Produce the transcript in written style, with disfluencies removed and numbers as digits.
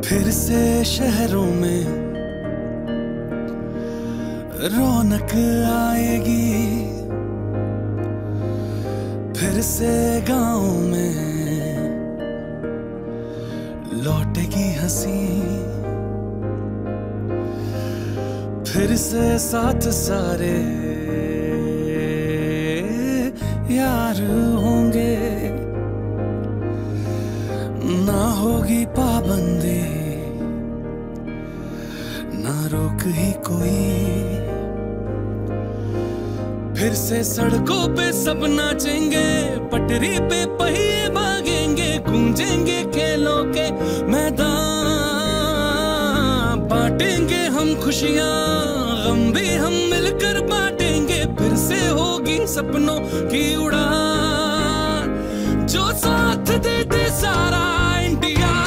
फिर से शहरों में रौनक आएगी, फिर से गाँव में लौटेगी हंसी, फिर से साथ सारे यार होंगे, ना होगी पाबंदी ना रोक ही कोई, फिर से सड़कों पे सब नाचेंगे, पटरी पे पहिए भागेंगे, गूंजेंगे खेलों के मैदान, बांटेंगे हम खुशियां गम भी हम मिलकर बांटेंगे, फिर से होगी सपनों की उड़ान, जो साथ दे दे सारा इंडिया।